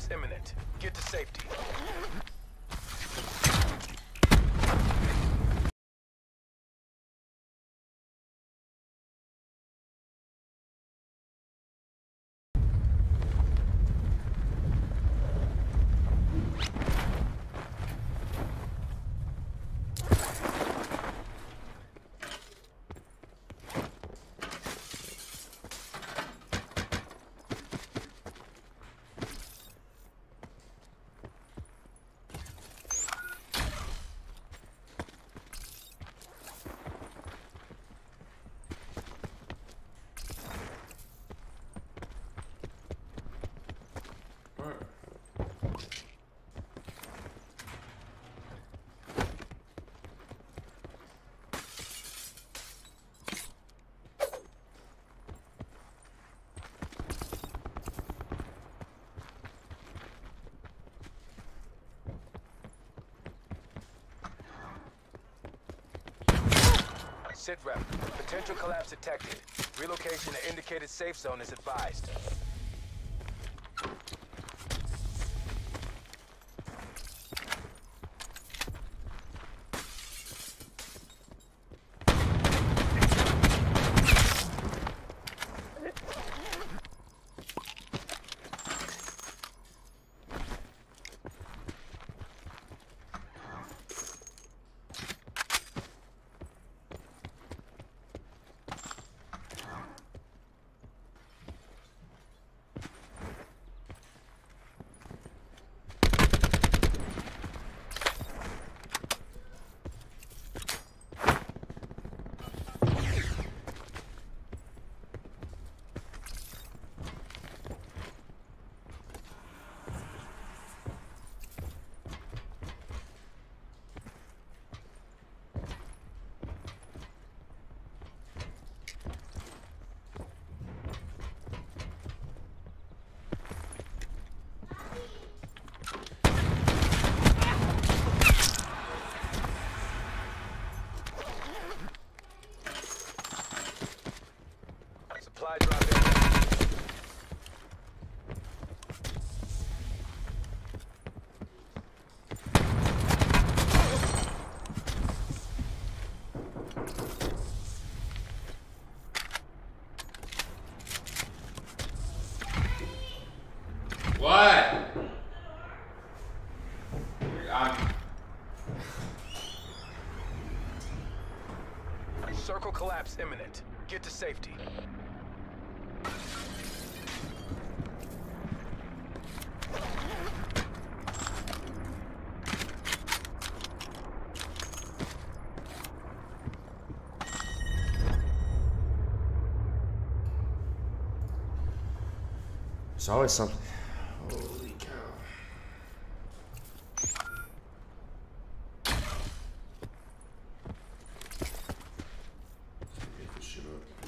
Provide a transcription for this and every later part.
collapse imminent. Get to safety. Sit rep. Potential collapse detected. Relocation to indicated safe zone is advised. Supply drop in. What? Circle collapse imminent. Get to safety. There's always something. Holy cow. Get this shit up.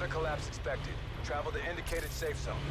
collapse expected. Travel to indicated safe zone.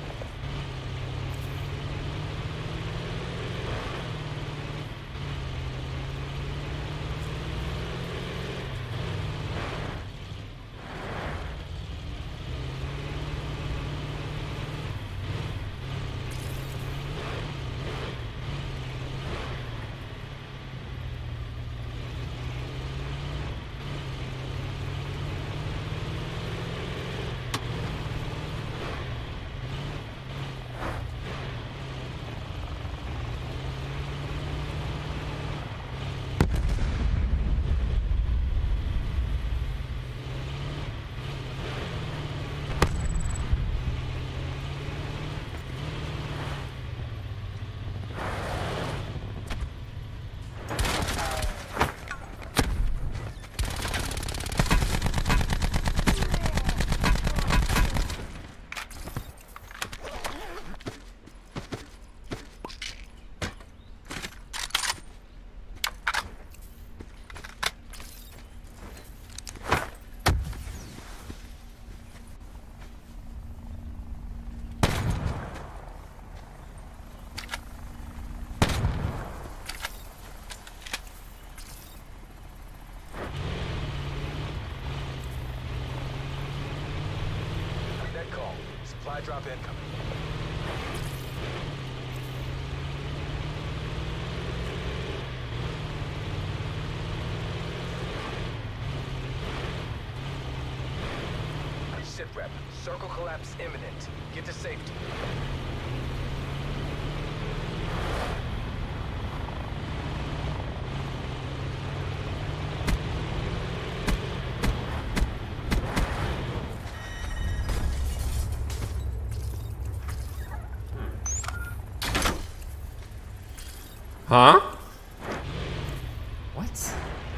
Supply drop incoming. Sit rep. Circle collapse imminent. Get to safety. Huh? What?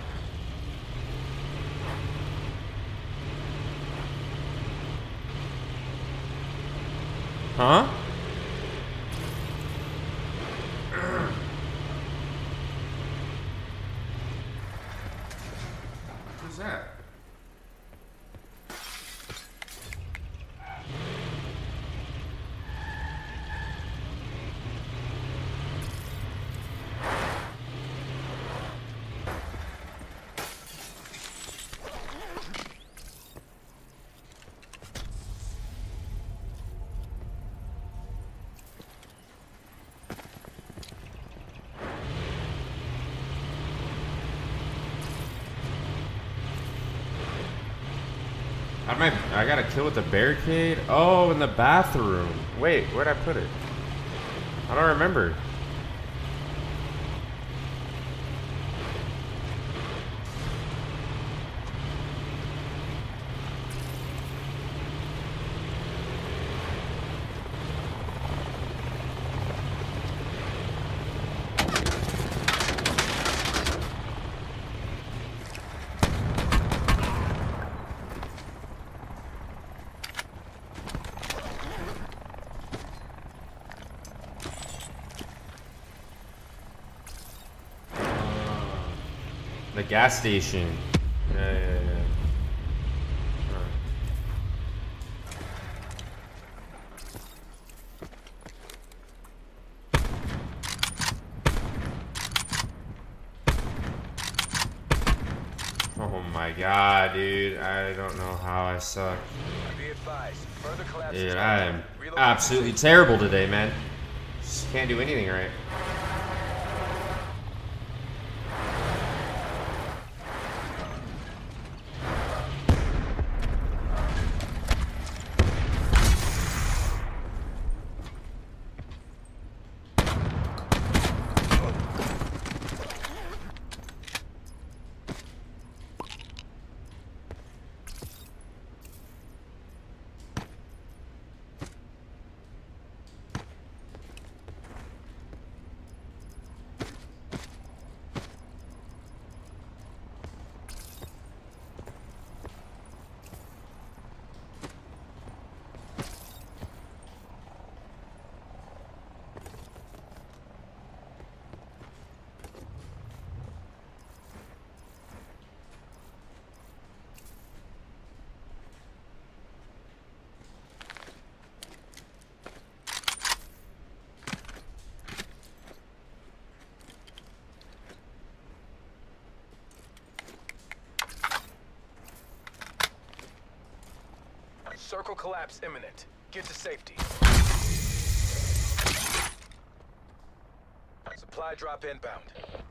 Huh? Who's that? I got a kill with the barricade? Oh, in the bathroom. Wait, where'd I put it? I don't remember. The gas station. Yeah. Oh my god, dude. I don't know how I suck. Be advised, further collapse. Dude, I am absolutely terrible today, man. Just can't do anything right. Circle collapse imminent. Get to safety. Supply drop inbound.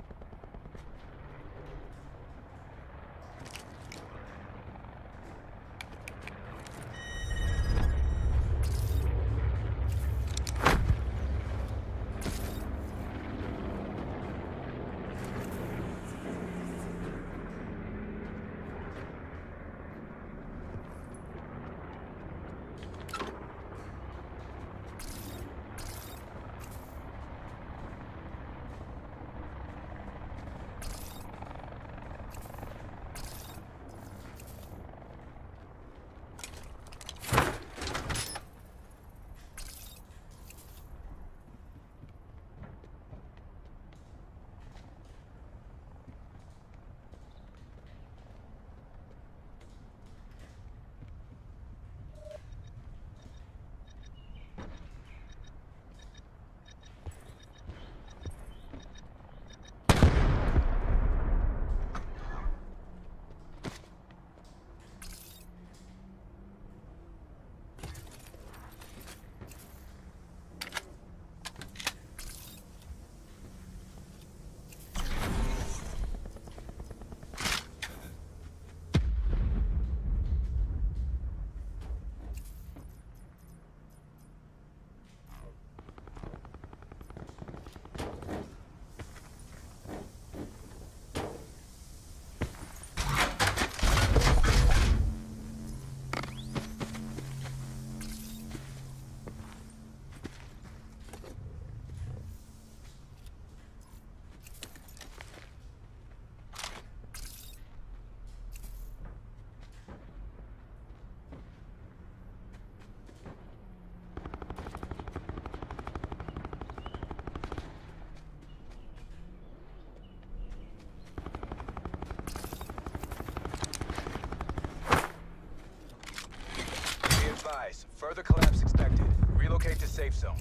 Further collapse expected. Relocate to safe zone.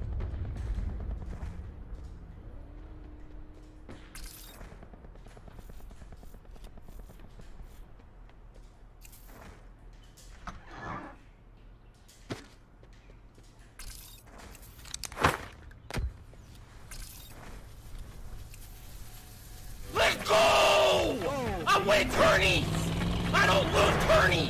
Let go! I win tourneys! I don't lose tourneys!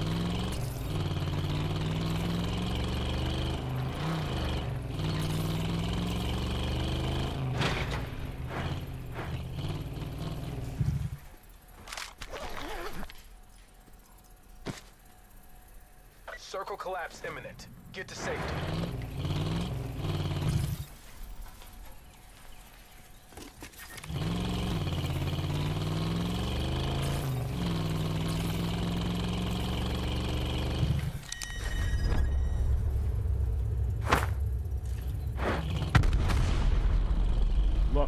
Circle collapse imminent. Get to safety. Look.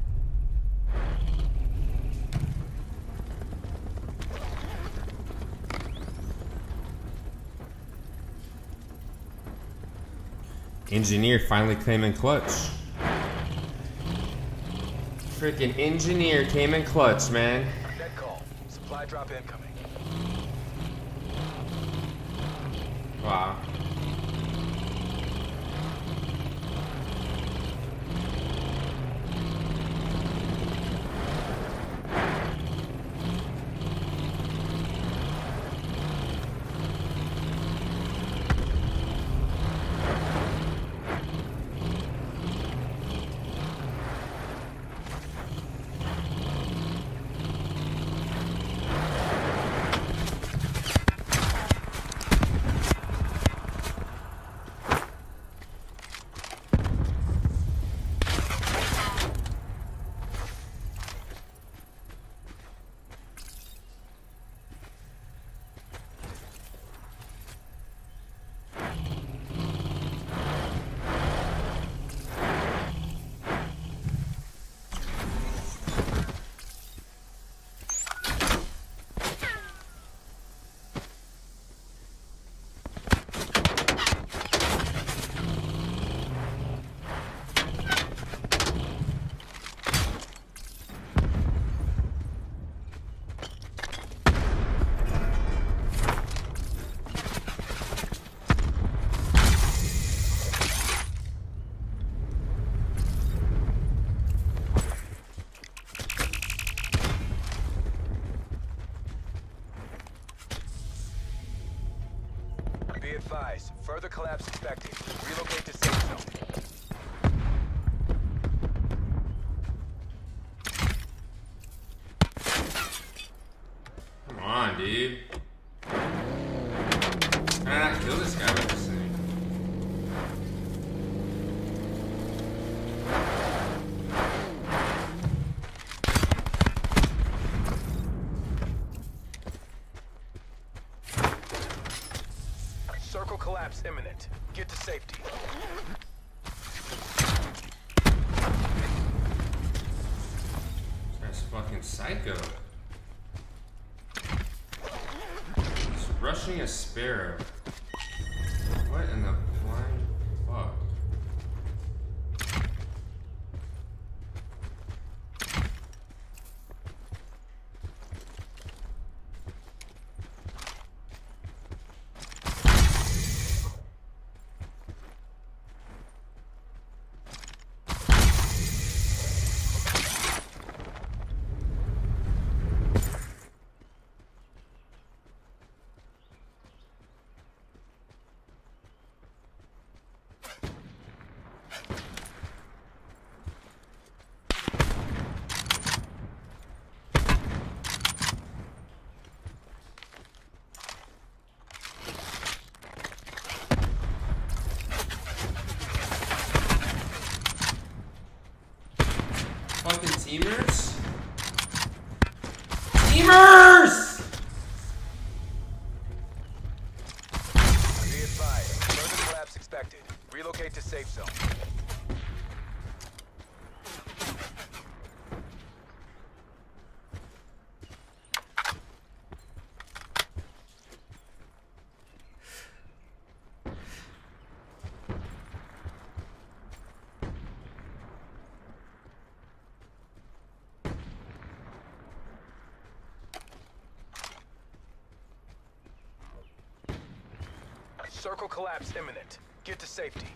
Engineer finally came in clutch. Freaking engineer came in clutch, man. Net call. Supply drop incoming. Wow. Be advised, further collapse expected. Relocate to safe zone. Come on, dude. How did I not kill this guy with this thing? Circle collapse imminent. Get to safety. This guy's fucking psycho. He's rushing a sparrow. What in the flying fuck? Fucking teamers? Teamers! Be advised, further collapse expected. Relocate to safe zone. Circle collapse imminent. Get to safety.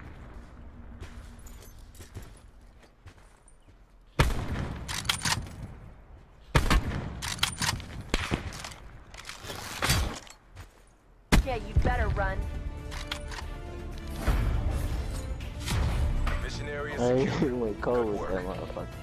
Yeah, you better run. Mission area Hey, secure. wait, Cole was that motherfucker.